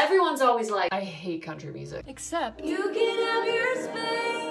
Everyone's always like, I hate country music. Except you can have your space.